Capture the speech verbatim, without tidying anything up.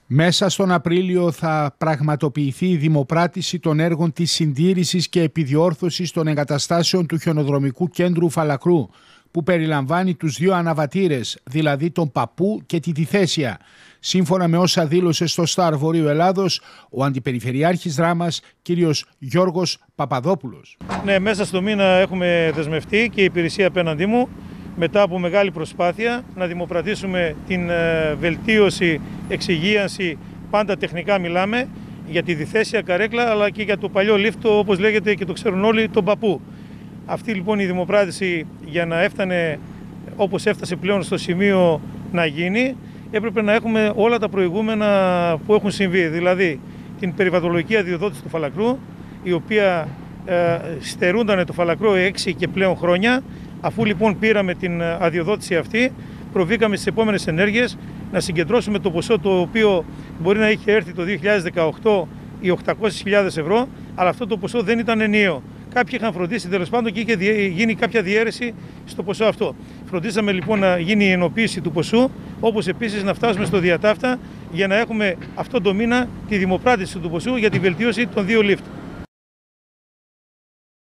Μέσα στον Απρίλιο θα πραγματοποιηθεί η δημοπράτηση των έργων της συντήρησης και επιδιόρθωσης των εγκαταστάσεων του χιονοδρομικού κέντρου Φαλακρού, που περιλαμβάνει τους δύο αναβατήρες, δηλαδή τον Παππού και τη Διθέσια, σύμφωνα με όσα δήλωσε στο Σταρ Βορείου Ελλάδος ο Αντιπεριφερειάρχης Δράμας, κύριος Γιώργος Παπαδόπουλος. Ναι, μέσα στο μήνα έχουμε δεσμευτεί και η υπηρεσία απέναντί μου, μετά από μεγάλη προσπάθεια, να δημοπρατήσουμε την βελτίωση, εξυγίανση, πάντα τεχνικά μιλάμε, για τη Διθέσια Καρέκλα, αλλά και για το παλιό λίφτο, όπως λέγεται και το ξέρουν όλοι, τον Παππού. Αυτή λοιπόν η δημοπράτηση, για να έφτανε όπως έφτασε πλέον στο σημείο να γίνει, έπρεπε να έχουμε όλα τα προηγούμενα που έχουν συμβεί, δηλαδή την περιβαλλοντολογική αδειοδότηση του Φαλακρού, η οποία ε, στερούνταν το Φαλακρό έξι και πλέον χρόνια. Αφού λοιπόν πήραμε την αδειοδότηση αυτή, προβήκαμε στις επόμενες ενέργειες να συγκεντρώσουμε το ποσό το οποίο μπορεί να είχε έρθει το δύο χιλιάδες δεκαοκτώ οι οκτακόσιες χιλιάδες ευρώ, αλλά αυτό το ποσό δεν ήταν ενιαίο. Κάποιοι είχαν φροντίσει τέλος πάντων και είχε γίνει κάποια διαίρεση στο ποσό αυτό. Φροντίσαμε λοιπόν να γίνει η ενοποίηση του ποσού, όπως επίσης να φτάσουμε στο διατάφτα για να έχουμε αυτό το μήνα τη δημοπράτηση του ποσού για τη βελτίωση των δύο λίφτ.